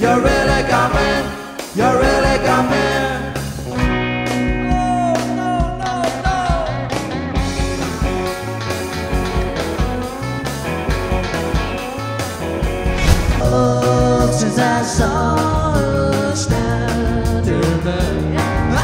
You really got me. You really got me. Since I saw her standing there,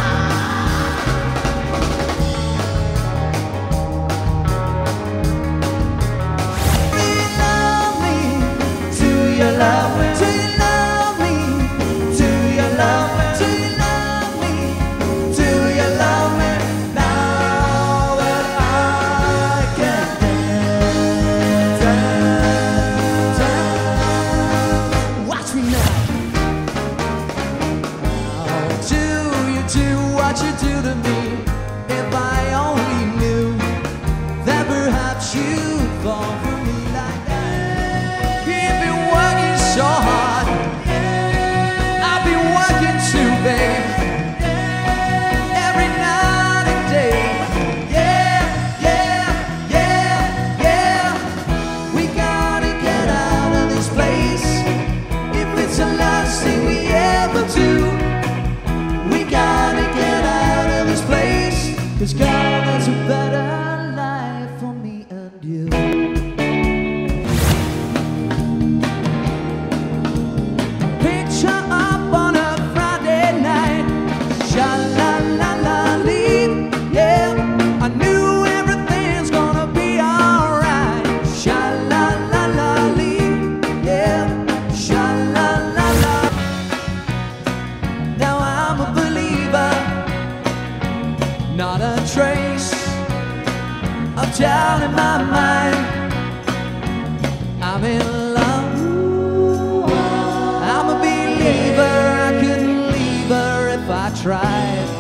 love me, do you love me? Do you love me? Do you love me? Do you love me? Do you love me? Now that I can dance, watch me now. Do you do what you do to me? If I only knew that perhaps you'd fall for me like that. You've been working so hard, I've been working too, babe. Every night and day, yeah, yeah, yeah, yeah. We gotta get out of this place. If it's the last thing we ever do, we gotta get out of this place. 'Cause God has a better life for me and you. Picture up on a Friday night, sha-la-la-la-lee, yeah. I knew everything's gonna be alright, sha-la-la-la-lee, yeah, sha-la-la-la. Now I'm a believer, not a trace of doubt in my mind. I'm in love, I'm a believer. I couldn't leave her if I tried.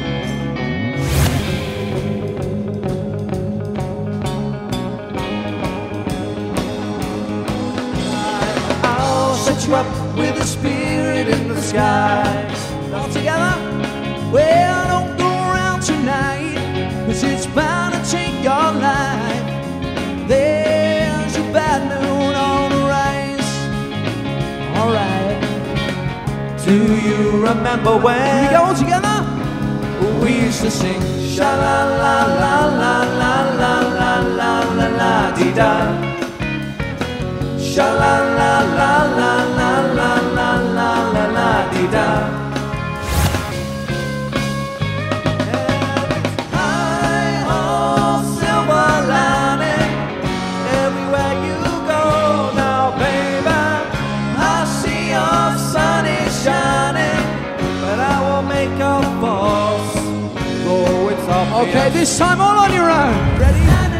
I'll set you up with a spirit in the sky. All together? Well, don't go around tonight, 'cause it's bound to take your life. There's a bad moon on the rise. Alright. Do you remember when we go together? We used to sing sha la la la la la la la la la la dee da. Sha la la la la la la la la la la dee da. Okay, this time all on your own. Ready?